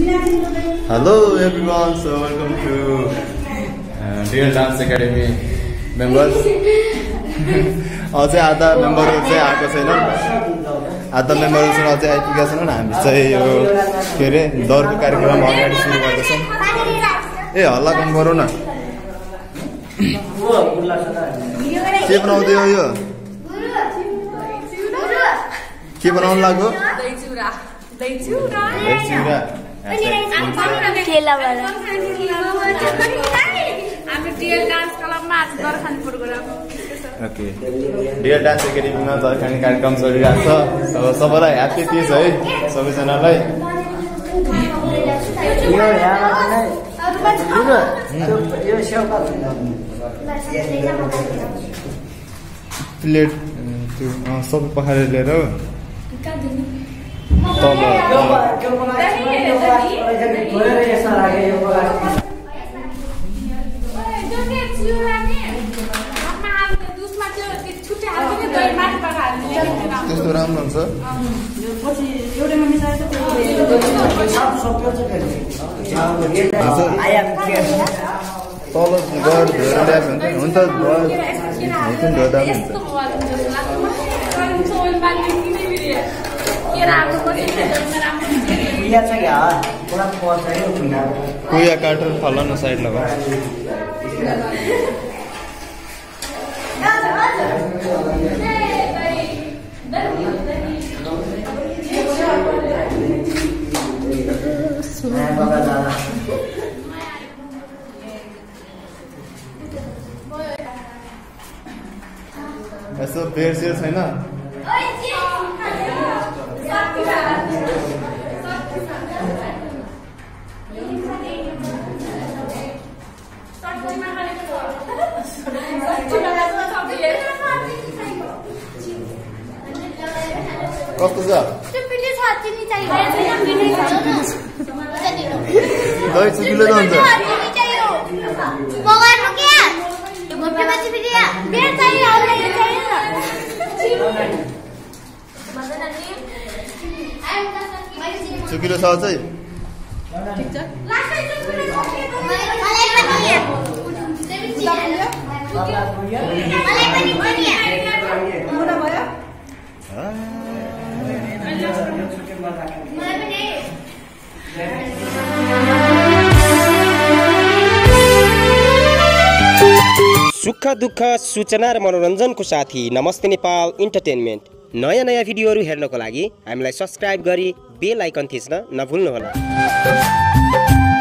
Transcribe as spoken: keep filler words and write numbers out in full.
Hello everyone, so welcome to uh, Real Dance Academy members. अझै आधा मेम्बरहरु चाहिँ आएको छैनन्, आधा मेम्बरहरु चाहिँ अझै आइपुगेका छैनन्। हामी चाहिँ यो के रे दौडको कार्यक्रम अगाडि सुरु गर्दैछौँ। ए हल्ला कम गरौ न। के बनाउँदै हो यो? के बनाउन लाग्यो? दही चिउरा। दही चिउरा। दही चिउरा। केलावाला। हामी डिएल डान्स क्लबमा आज दरखान प्रोग्राम। ओके। डिएल डान्स एकाडेमीमा दरखानी कार्यक्रम चलिरहेको छ। सबैलाई ह्यापी तीज है सबैजनालाई। यो यहाँ यो सेवा प्लेट त्यो सबै पखालेर लिएर तल त्यस्तो राम्रो हुन्छ। तल गएर धोएर ल्याएको हुन्छ हुन्छ धोदा हुन्छ। कुया काटेर फल न साइड लगा। यसो बेर सेर छैन? कस्तो छ? दही चुकिलो त हुन्छ। चुकिलो छ चाहिँ सुख दुःख सूचना र मनोरञ्जनको साथी नमस्ते नेपाल इन्टरटेनमेन्ट। नयाँ नयाँ भिडियोहरू हेर्नको लागि हामीलाई सब्स्क्राइब गरी बेल आइकन थिच्न नभुल्नुहोला।